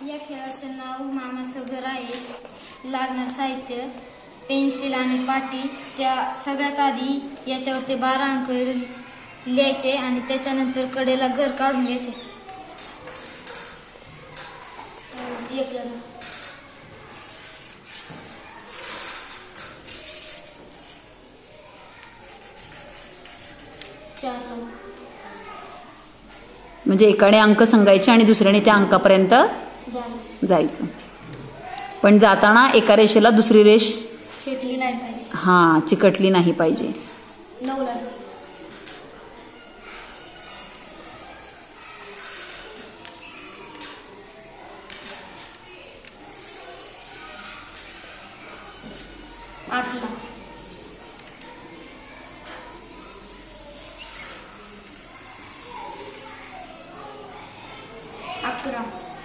या खेळाचं नाव मामाचं घर आहे। लागणार साहित्य पेन्सिल आणि पाटी। त्या सगळ्यात आधी याच्यावरती 12 अंक लिहायचे आणि त्याच्यानंतर कडेला घर काढून घ्यायचे। म्हणजे एकाने अंक सांगायचे आणि दुसऱ्याने त्या अंकापर्यंत जायचं, पण जाताना एका रेषेला दुसरी रेष चिकटली नाही पाहिजे। हा, चिकटली नाही पाहिजे। 9 ला 8 ला 11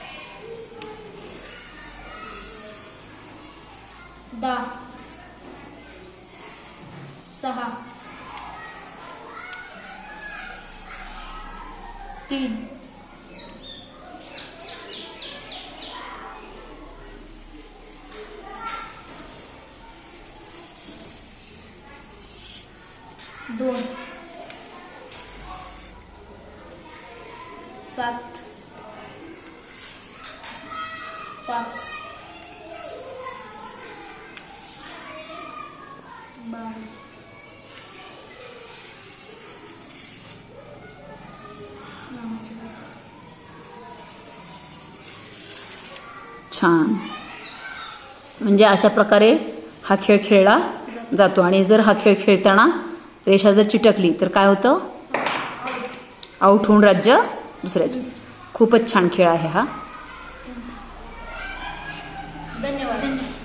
10 6 3 2 7 5 12 छान। म्हणजे अशा प्रकारे हा खेळ खेळला जातो। आणि जर हा खेळ खेळताना रेषा जर चिटकली तर काय होतं? आउट होऊन राज्य दुसऱ्याचे। खूपच छान खेळ आहे हा। धन्यवाद।